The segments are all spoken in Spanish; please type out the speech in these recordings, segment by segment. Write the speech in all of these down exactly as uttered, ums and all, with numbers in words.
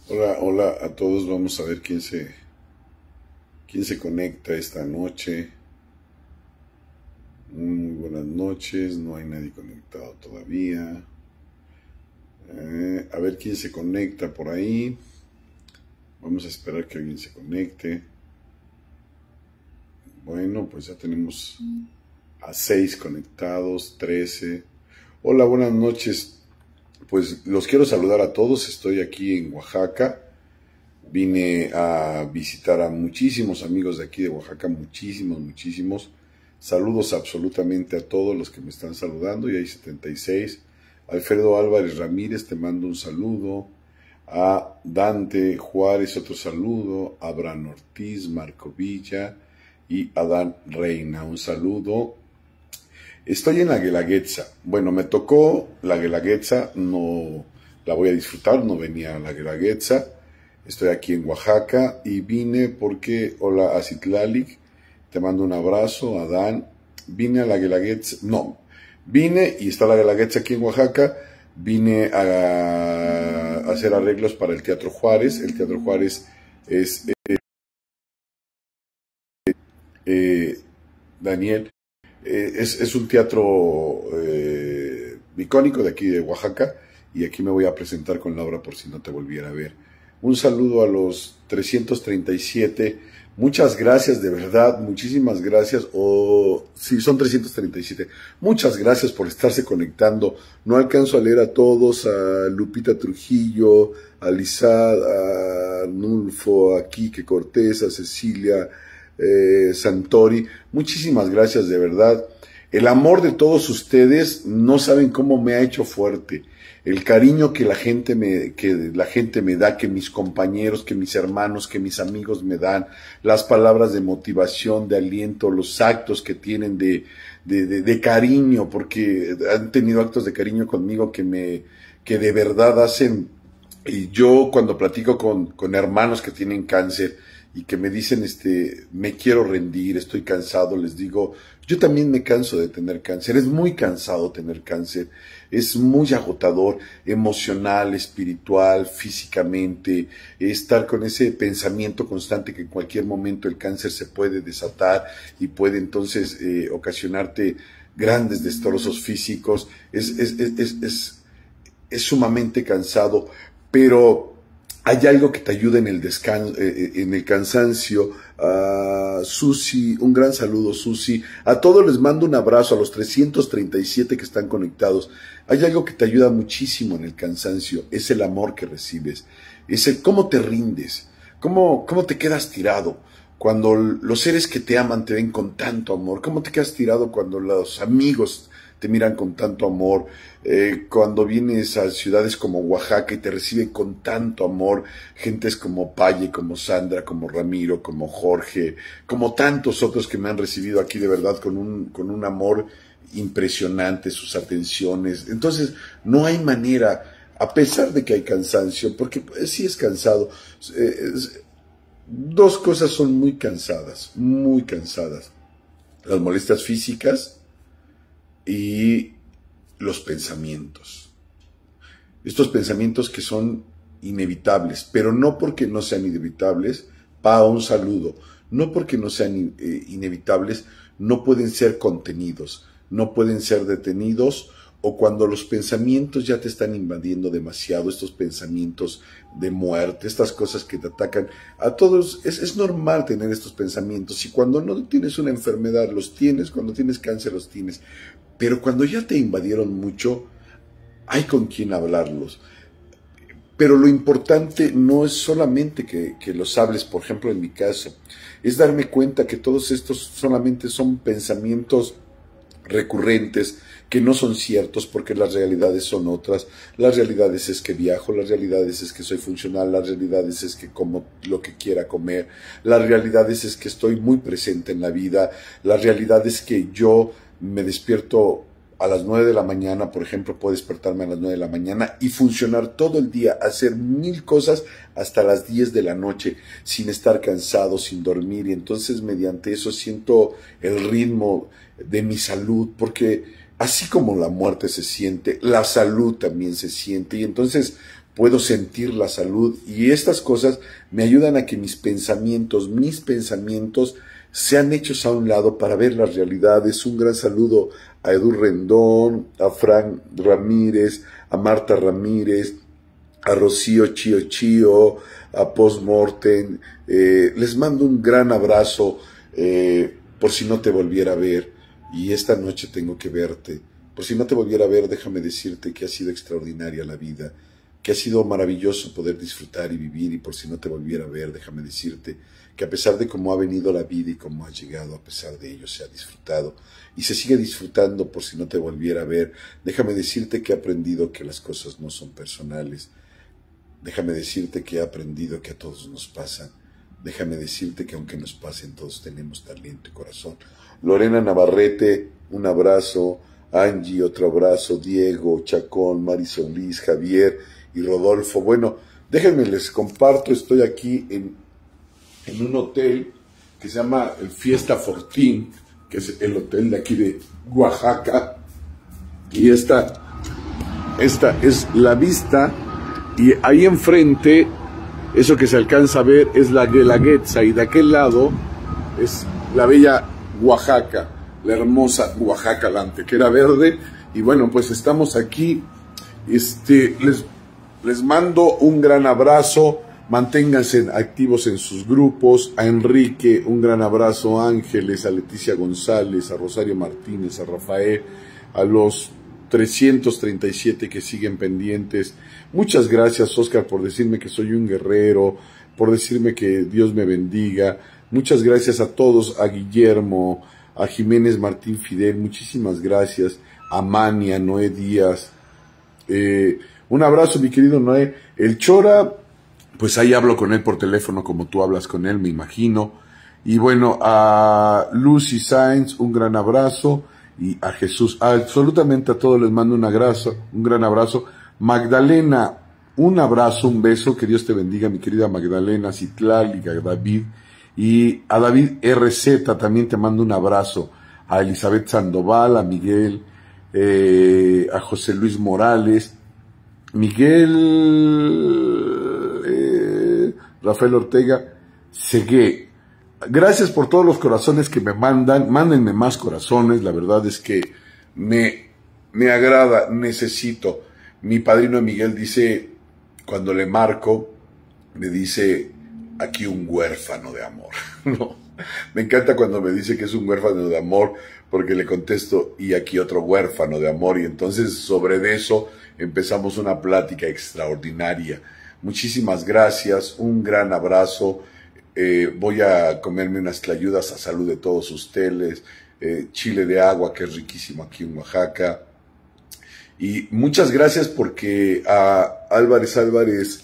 Hola, hola a todos. Vamos a ver quién se, quién se conecta esta noche. Muy buenas noches. No hay nadie conectado todavía. Eh, a ver quién se conecta por ahí. Vamos a esperar que alguien se conecte. Bueno, pues ya tenemos a seis conectados, trece. Hola, buenas noches. Pues los quiero saludar a todos. Estoy aquí en Oaxaca. Vine a visitar a muchísimos amigos de aquí de Oaxaca, muchísimos, muchísimos. Saludos absolutamente a todos los que me están saludando, y hay setenta y seis. Alfredo Álvarez Ramírez, te mando un saludo. A Dante Juárez, otro saludo. Abraham Ortiz, Marco Villa y Adán Reina, un saludo. Estoy en la Guelaguetza. Bueno, me tocó la Guelaguetza, no la voy a disfrutar, no venía a la Guelaguetza. Estoy aquí en Oaxaca y vine porque, hola a Citlalic, te mando un abrazo, Adán. Vine a la Guelaguetza, no, vine y está la Guelaguetza aquí en Oaxaca. Vine a, a hacer arreglos para el Teatro Juárez. El Teatro Juárez es, eh, eh, Daniel, eh, es, es un teatro eh, icónico de aquí de Oaxaca, y aquí me voy a presentar con la obra por si no te volviera a ver. Un saludo a los trescientos treinta y siete. Muchas gracias, de verdad, muchísimas gracias. O oh, sí, son trescientos treinta y siete. Muchas gracias por estarse conectando. No alcanzo a leer a todos, a Lupita Trujillo, a Lizad, a Nulfo, a Quique Cortés, a Cecilia eh, Santori. Muchísimas gracias, de verdad. El amor de todos ustedes no saben cómo me ha hecho fuerte. El cariño que la gente me, que la gente me da, que mis compañeros, que mis hermanos, que mis amigos me dan, las palabras de motivación, de aliento, los actos que tienen de, de, de, de cariño, porque han tenido actos de cariño conmigo que me, que de verdad hacen. Y yo cuando platico con, con hermanos que tienen cáncer y que me dicen, este, me quiero rendir, estoy cansado, les digo, yo también me canso de tener cáncer. Es muy cansado tener cáncer, es muy agotador, emocional, espiritual, físicamente, estar con ese pensamiento constante que en cualquier momento el cáncer se puede desatar y puede entonces eh, ocasionarte grandes destrozos físicos. Es, es, es, es, es, es sumamente cansado, pero hay algo que te ayuda en el descanso, eh, en el cansancio. Uh, Susi, un gran saludo, Susi. A todos les mando un abrazo, a los trescientos treinta y siete que están conectados. Hay algo que te ayuda muchísimo en el cansancio, es el amor que recibes, es el cómo te rindes, cómo, cómo te quedas tirado cuando los seres que te aman te ven con tanto amor, cómo te quedas tirado cuando los amigos te miran con tanto amor, eh, cuando vienes a ciudades como Oaxaca y te reciben con tanto amor, gentes como Paye, como Sandra, como Ramiro, como Jorge, como tantos otros que me han recibido aquí de verdad con un, con un amor impresionante, sus atenciones. Entonces, no hay manera, a pesar de que hay cansancio, porque pues, sí es cansado, eh, es, dos cosas son muy cansadas, muy cansadas: las molestias físicas y los pensamientos. Estos pensamientos que son inevitables, pero no porque no sean inevitables, pa, un saludo, no porque no sean eh, inevitables, no pueden ser contenidos, no pueden ser detenidos, o cuando los pensamientos ya te están invadiendo demasiado, estos pensamientos de muerte, estas cosas que te atacan a todos. Es, es normal tener estos pensamientos, y cuando no tienes una enfermedad los tienes, cuando tienes cáncer los tienes, pero cuando ya te invadieron mucho, hay con quien hablarlos. Pero lo importante no es solamente que, que los hables, por ejemplo en mi caso, es darme cuenta que todos estos solamente son pensamientos recurrentes, que no son ciertos, porque las realidades son otras. Las realidades es que viajo, las realidades es que soy funcional, las realidades es que como lo que quiera comer, las realidades es que estoy muy presente en la vida, las realidades es que yo me despierto a las nueve de la mañana, por ejemplo, puedo despertarme a las nueve de la mañana y funcionar todo el día, hacer mil cosas hasta las diez de la noche, sin estar cansado, sin dormir, y entonces mediante eso siento el ritmo de mi salud, porque así como la muerte se siente, la salud también se siente, y entonces puedo sentir la salud y estas cosas me ayudan a que mis pensamientos, mis pensamientos sean hechos a un lado para ver las realidades. Un gran saludo a Edu Rendón, a Frank Ramírez, a Marta Ramírez, a Rocío Chío Chío, a Postmortem. Eh, les mando un gran abrazo eh, por si no te volviera a ver. Y esta noche tengo que verte. Por si no te volviera a ver, déjame decirte que ha sido extraordinaria la vida, que ha sido maravilloso poder disfrutar y vivir. Y por si no te volviera a ver, déjame decirte que a pesar de cómo ha venido la vida y cómo ha llegado, a pesar de ello se ha disfrutado y se sigue disfrutando por si no te volviera a ver. Déjame decirte que he aprendido que las cosas no son personales. Déjame decirte que he aprendido que a todos nos pasan. Déjame decirte que aunque nos pasen, todos tenemos talento y corazón. Lorena Navarrete, un abrazo. Angie, otro abrazo. Diego, Chacón, Marisol Liz, Javier y Rodolfo. Bueno, déjenme les comparto, estoy aquí en, en un hotel que se llama el Fiesta Fortín, que es el hotel de aquí de Oaxaca. Y esta, esta es la vista. Y ahí enfrente, eso que se alcanza a ver es la Guelaguetza, y de aquel lado es la bella Oaxaca, la hermosa Oaxaca, la antequera verde. Y bueno, pues estamos aquí. Este, les, les mando un gran abrazo, manténganse activos en sus grupos. A Enrique, un gran abrazo, a Ángeles, a Leticia González, a Rosario Martínez, a Rafael, a los trescientos treinta y siete que siguen pendientes. Muchas gracias, Oscar, por decirme que soy un guerrero, por decirme que Dios me bendiga. Muchas gracias a todos, a Guillermo, a Jiménez Martín Fidel, muchísimas gracias, a Mania, Noé Díaz. Eh, un abrazo, mi querido Noé. El Chora, pues ahí hablo con él por teléfono como tú hablas con él, me imagino. Y bueno, a Lucy Sainz, un gran abrazo. Y a Jesús, absolutamente a todos les mando un abrazo, un gran abrazo. Magdalena, un abrazo, un beso, que Dios te bendiga, mi querida Magdalena, Citlali, a David, y a David R Z también te mando un abrazo, a Elizabeth Sandoval, a Miguel, eh, a José Luis Morales, Miguel, eh, Rafael Ortega, Segué. Gracias por todos los corazones que me mandan, mándenme más corazones, la verdad es que me, me agrada, necesito. Mi padrino Miguel dice, cuando le marco, me dice, aquí un huérfano de amor. No, me encanta cuando me dice que es un huérfano de amor, porque le contesto, y aquí otro huérfano de amor, y entonces sobre eso empezamos una plática extraordinaria. Muchísimas gracias, un gran abrazo. Eh, voy a comerme unas tlayudas a salud de todos ustedes, eh, chile de agua que es riquísimo aquí en Oaxaca. Y muchas gracias porque a Álvarez Álvarez,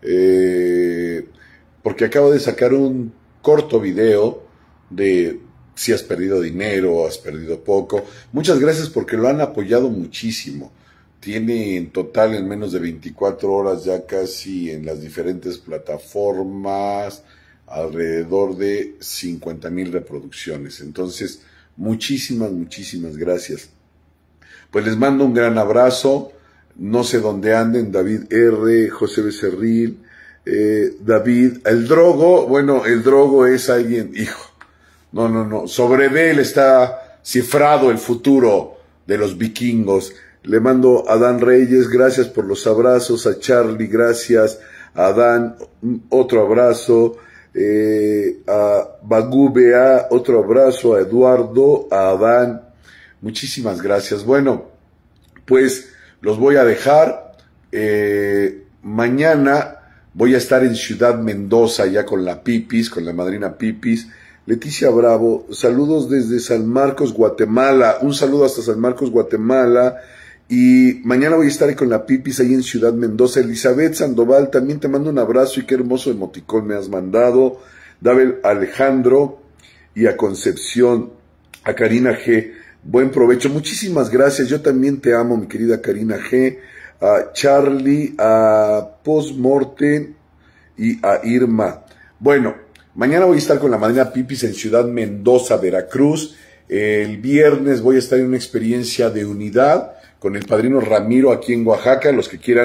eh, porque acabo de sacar un corto video de si has perdido dinero o has perdido poco. Muchas gracias porque lo han apoyado muchísimo. Tiene en total en menos de veinticuatro horas ya casi en las diferentes plataformas alrededor de cincuenta mil reproducciones. Entonces, muchísimas, muchísimas gracias. Pues les mando un gran abrazo. No sé dónde anden, David R., José Becerril, eh, David, el Drogo. Bueno, el Drogo es alguien, hijo, no, no, no. Sobre él está cifrado el futuro de los vikingos. Le mando a Dan Reyes, gracias por los abrazos. A Charlie, gracias. A Dan, otro abrazo. Eh, a Bagú B A, otro abrazo, a Eduardo, a Adán, muchísimas gracias. Bueno, pues los voy a dejar. Eh, mañana voy a estar en Ciudad Mendoza ya con la Pipis, con la madrina Pipis. Leticia Bravo, saludos desde San Marcos, Guatemala. Un saludo hasta San Marcos, Guatemala. Y mañana voy a estar con la Pipis ahí en Ciudad Mendoza. Elizabeth Sandoval, también te mando un abrazo y qué hermoso emoticón me has mandado. Dabel Alejandro y a Concepción, a Karina G. Buen provecho. Muchísimas gracias. Yo también te amo, mi querida Karina G. A Charlie, a Postmortem y a Irma. Bueno, mañana voy a estar con la madrina Pipis en Ciudad Mendoza, Veracruz. El viernes voy a estar en una experiencia de unidad con el padrino Ramiro aquí en Oaxaca. Los que quieran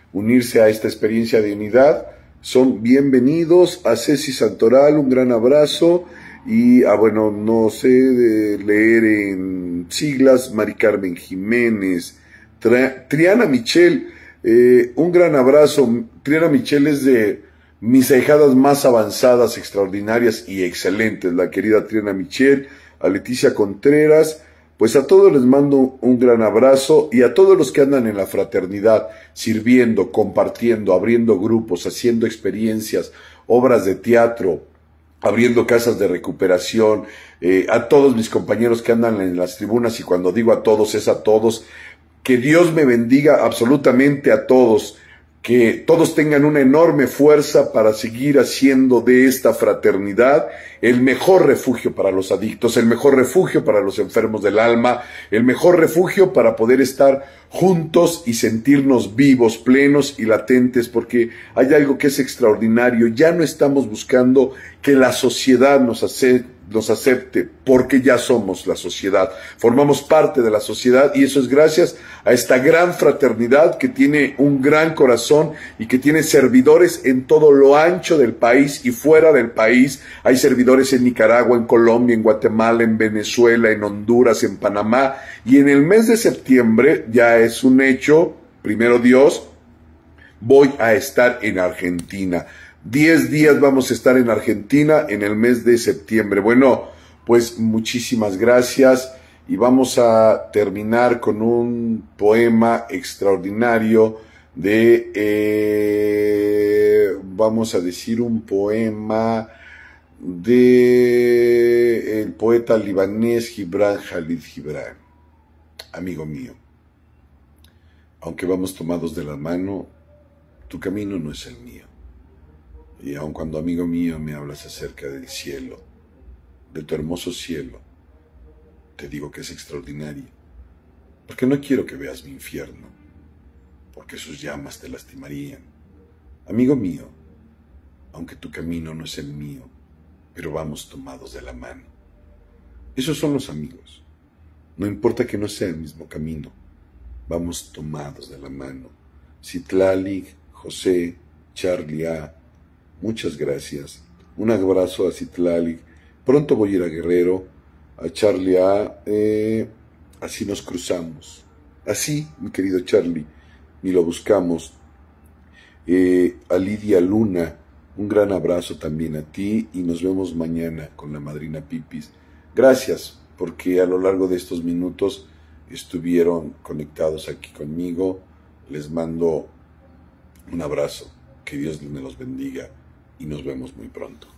unirse a esta experiencia de unidad, son bienvenidos. A Ceci Santoral, un gran abrazo. Y, ah, bueno, no sé de leer en siglas, Mari Carmen Jiménez, Tri- Triana Michel, eh, un gran abrazo. Triana Michel es de mis ahijadas más avanzadas, extraordinarias y excelentes, la querida Triana Michel. A Leticia Contreras, pues a todos les mando un gran abrazo, y a todos los que andan en la fraternidad, sirviendo, compartiendo, abriendo grupos, haciendo experiencias, obras de teatro, abriendo casas de recuperación, eh, a todos mis compañeros que andan en las tribunas, y cuando digo a todos es a todos, que Dios me bendiga absolutamente a todos, que todos tengan una enorme fuerza para seguir haciendo de esta fraternidad el mejor refugio para los adictos, el mejor refugio para los enfermos del alma, el mejor refugio para poder estar juntos y sentirnos vivos, plenos y latentes, porque hay algo que es extraordinario. Ya no estamos buscando que la sociedad nos acepte, nos acepte, porque ya somos la sociedad, formamos parte de la sociedad, y eso es gracias a esta gran fraternidad que tiene un gran corazón y que tiene servidores en todo lo ancho del país y fuera del país. Hay servidores en Nicaragua, en Colombia, en Guatemala, en Venezuela, en Honduras, en Panamá, y en el mes de septiembre, ya es un hecho, primero Dios, voy a estar en Argentina. Diez días vamos a estar en Argentina en el mes de septiembre. Bueno, pues muchísimas gracias, y vamos a terminar con un poema extraordinario de, eh, vamos a decir un poema de el poeta libanés Gibran Khalid Gibran. Amigo mío, aunque vamos tomados de la mano, tu camino no es el mío. Y aun cuando, amigo mío, me hablas acerca del cielo, de tu hermoso cielo, te digo que es extraordinario, porque no quiero que veas mi infierno, porque sus llamas te lastimarían. Amigo mío, aunque tu camino no es el mío, pero vamos tomados de la mano. Esos son los amigos. No importa que no sea el mismo camino, vamos tomados de la mano. Citlali, José, Charlie A., muchas gracias. Un abrazo a Citlali. Pronto voy a ir a Guerrero, a Charlie A. Eh, así nos cruzamos. Así, mi querido Charlie, ni lo buscamos. Eh, a Lidia Luna, un gran abrazo también a ti, y nos vemos mañana con la madrina Pipis. Gracias, porque a lo largo de estos minutos estuvieron conectados aquí conmigo. Les mando un abrazo. Que Dios me los bendiga, y nos vemos muy pronto.